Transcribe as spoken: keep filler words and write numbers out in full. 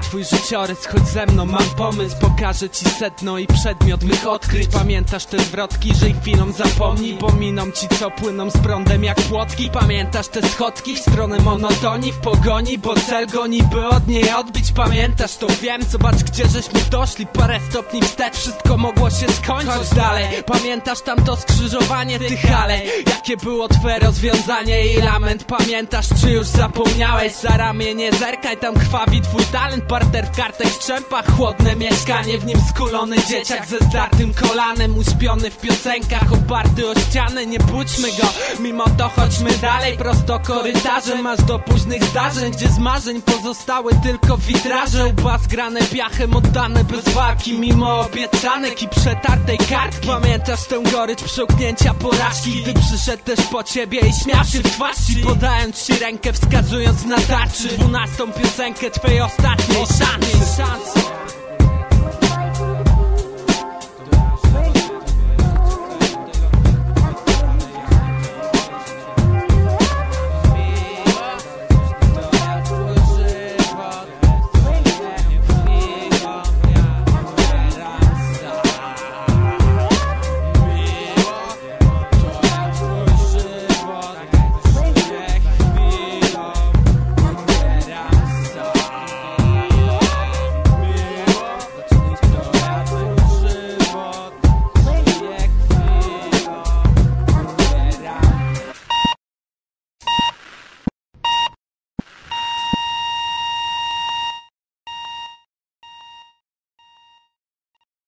twój życiorys, chodź ze mną, mam pomysł. Pokażę ci sedno i przedmiot mych odkryć. Pamiętasz te zwrotki, że ich chwilą zapomnij, bo miną ci co płyną z prądem jak płotki. Pamiętasz te schodki w stronę monotonii, w pogoni, bo cel goni, by od niej odbić. Pamiętasz to, wiem, zobacz gdzie żeśmy doszli. Parę stopni wstecz, wszystko mogło się skończyć. Chodź dalej, pamiętasz tam to skrzyżowanie tych alej? Jakie było twoje rozwiązanie i lament? Pamiętasz, czy już zapomniałeś? Za ramię nie zerkaj, tam krwawi twój talent. Parter w kartek strzępach, chłodne mieszkanie, w nim skulony dzieciak ze zdartym kolanem, uśpiony w piosenkach, oparty o ścianę. Nie budźmy go, mimo to chodźmy dalej, prosto korytarzem aż do późnych zdarzeń, gdzie z marzeń pozostały tylko witraże. Łba zgrane piachem, oddane bez walki, mimo obiecanek i przetartej kartki. Pamiętasz tę gorycz przełknięcia porażki, gdy przyszedł też po ciebie i śmiał się w twarz ci, podając ci rękę, wskazując na tarczy dwunastą piosenkę twej ostatniej szansy.